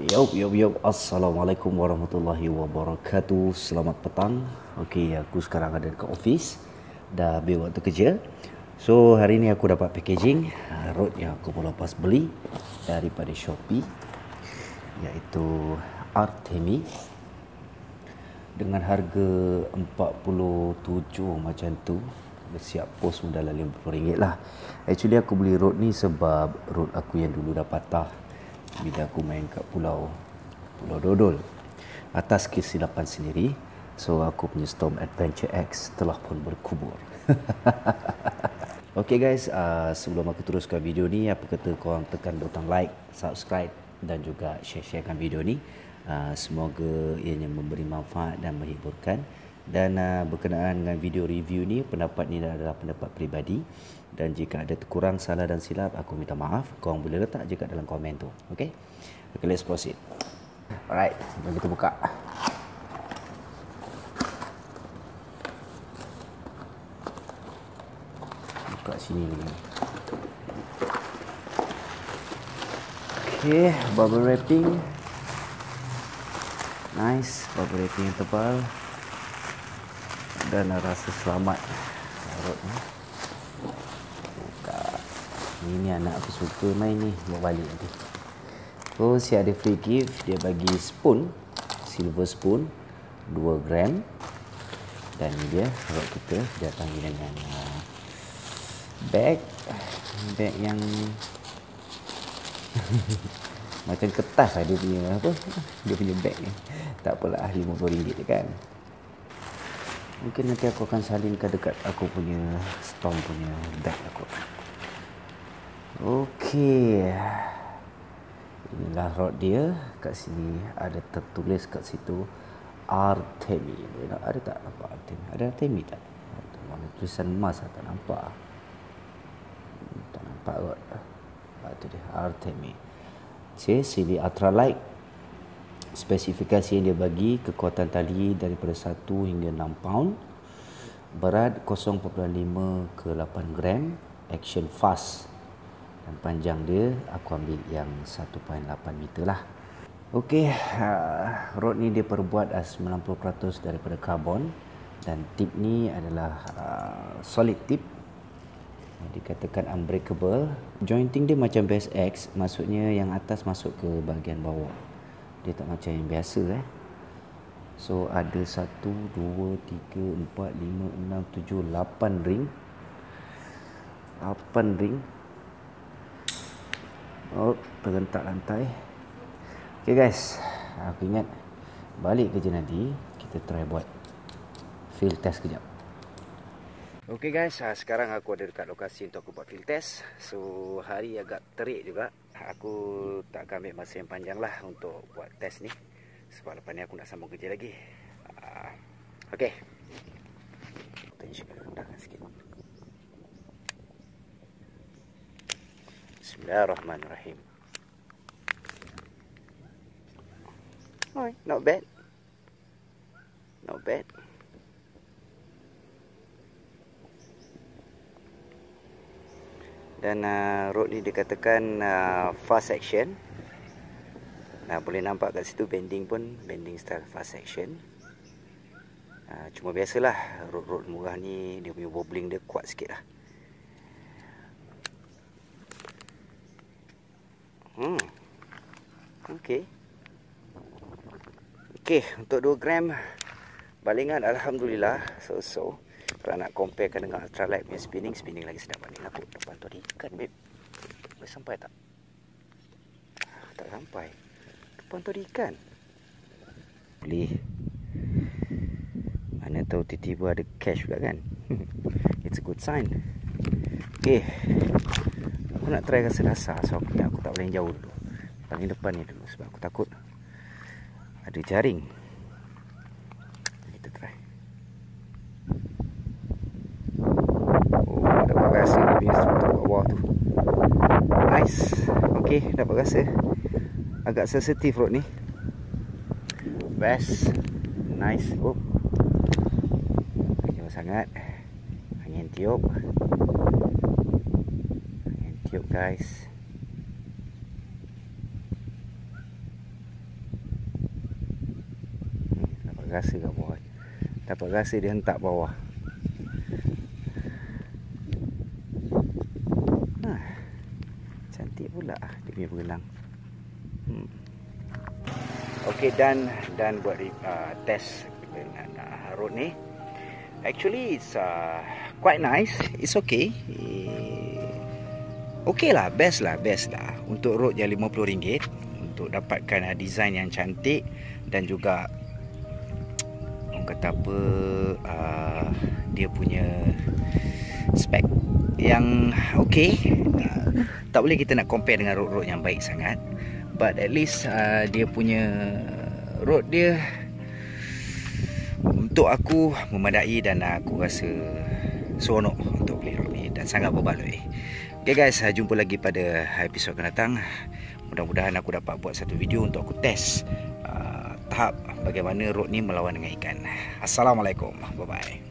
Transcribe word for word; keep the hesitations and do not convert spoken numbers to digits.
Yup, yup, yup. Assalamualaikum warahmatullahi wabarakatuh. Selamat petang. Okey, aku sekarang ada dekat office. Dah habis waktu kerja. So, hari ni aku dapat packaging uh, rod yang aku pun lepas beli daripada Shopee, iaitu Artemi, dengan harga empat puluh tujuh macam tu. Siap post pun dalam lima puluh ringgit lah. Actually aku beli rod ni sebab rod aku yang dulu dah patah bila aku main kat pulau Pulau Dodol atas kesilapan sendiri. So aku punya Storm Adventure X telah pun berkubur. Okay guys, uh, sebelum aku teruskan video ni, apa kata korang tekan butang like, subscribe dan juga share-sharekan video ni. uh, Semoga ianya memberi manfaat dan menghiburkan. Dan uh, berkenaan dengan video review ni, pendapat ni adalah pendapat peribadi, dan jika ada kurang, salah dan silap, aku minta maaf. Korang boleh letak je kat dalam komen tu. Okay, okay, let's proceed. Alright, jom kita buka. Buka sini dulu. Okay, bubble wrapping. Nice, bubble wrapping yang tebal. Dan rasa selamat rod ni. Buka. Ini anak aku suka main ni, bawa balik nanti. So, si ada free gift, dia bagi spoon, silver spoon dua gram. Dan ni dia rod kita datang dengan uh, bag bag yang macam kertas lah dia punya apa dia punya bag ni. Tak apalah, lima puluh ringgit je kan. Mungkin nanti aku akan salinkan dekat aku punya Storm punya bag aku. Okey. Inilah rod dia. Kat sini ada tertulis kat situ Artemi. Ada tak nampak Artemi? Ada Artemi tak? Warna tulisan emas tak nampak. Tak nampak kot. Ah, tu dia Artemi. Okay, sili ultralight. Spesifikasi yang dia bagi, kekuatan tali daripada satu hingga enam pound, berat kosong perpuluhan lima ke lapan gram, action fast, dan panjang dia aku ambil yang satu perpuluhan lapan meter lah. Okey, uh, rod ni dia perbuat as sembilan puluh peratus daripada karbon, dan tip ni adalah uh, solid tip, dikatakan unbreakable. Jointing dia macam Best X, maksudnya yang atas masuk ke bahagian bawah. Dia tak macam yang biasa eh. So ada satu, dua, tiga, empat, lima, enam, tujuh, lapan ring. lapan ring. Oh, terhentak lantai. Okay guys, aku ingat balik kerja nanti kita try buat field test kejap. Okay guys, sekarang aku ada dekat lokasi untuk aku buat field test. So hari agak terik juga. Aku tak akan ambil masa yang panjang lah untuk buat test ni, sebab lepas ni aku nak sambung kerja lagi. uh, Okay, tension rendahkan sikit. Bismillahirrahmanirrahim. Oh, not bad. Not bad. Dan uh, rod ni dikatakan uh, fast action. Nah, boleh nampak kat situ bending pun, bending style fast action. Uh, cuma biasalah, rod-rod murah ni dia punya wobbling dia kuat sikit lah. Hmm. Okey. Okey, untuk dua gram balingan alhamdulillah so-so. Kalau nak comparekan dengan ultralight punya spinning, spinning lagi sedap baling aku. Depan tu ada ikan, babe. Boleh sampai tak? Tak sampai. Depan tu ada ikan. Boleh. Mana tahu tiba-tiba ada cash pula kan. It's a good sign. Okay, aku nak try rasa dasar. So aku, aku tak boleh jauh dulu. Paling depan ni dulu, sebab aku takut ada jaring. Kita try. Rasa dia punya struktur bawah tu nice. Ok, dapat rasa agak sensitif rod ni. Best. Nice. Oh, jauh sangat. Angin tiup. Angin tiup guys. rasa kat bawah. Dapat rasa dia hentak bawah. Ha, cantik pula dia punya berenang. Hmm. Okey, dan dan buat uh, test dengan uh, road ni. Actually it's uh, quite nice. It's okay. Okay lah, best lah, best lah. Untuk road yang lima puluh ringgit, untuk dapatkan uh, design yang cantik dan juga orang kata apa, uh, dia punya spek yang okay. Uh, tak boleh kita nak compare dengan road-road yang baik sangat, but at least uh, dia punya road dia untuk aku memadai dan aku rasa seronok untuk beli road ni dan sangat berbaloi. Okay guys, jumpa lagi pada episod akan datang. Mudah-mudahan aku dapat buat satu video untuk aku test uh, tahap bagaimana road ni melawan dengan ikan. Assalamualaikum, bye bye.